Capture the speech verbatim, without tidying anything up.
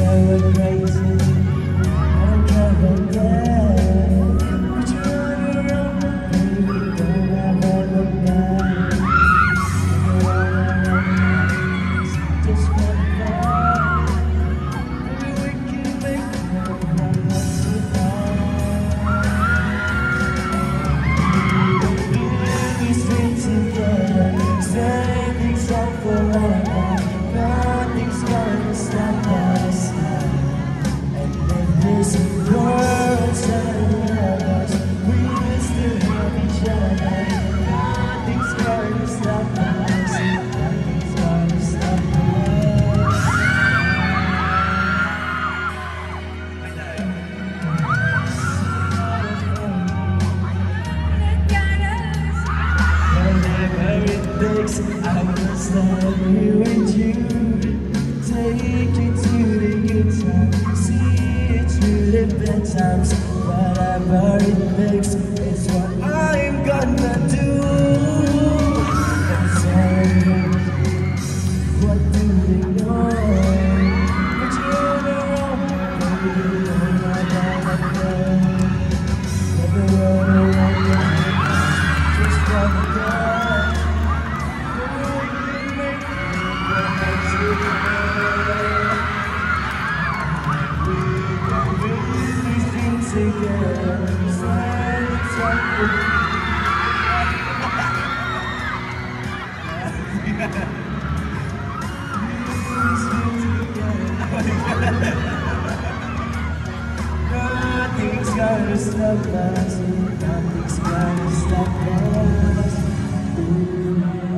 say we're crazy, I don't care about that. But you're on your own, baby, don't ever look back. You're on your own, just for fun. Maybe we can make love, but not too hard. Doing these things together, setting things up for life. Nothing's gonna stop us now. And if this world's turning on us, we will still have each other. Nothing's gonna stop us. Nothing's gonna stop us. Whatever it takes, I will stand here with you. Take you to the good times, see it through the bad times. Whatever it takes is what I'm gonna do. And so, what do they know? But you're the wrong, baby, you're not gonna know. Never run away, just wanna go. Together, silence up. Nothing's gonna stop us. Nothing's gonna stop us. Ooh.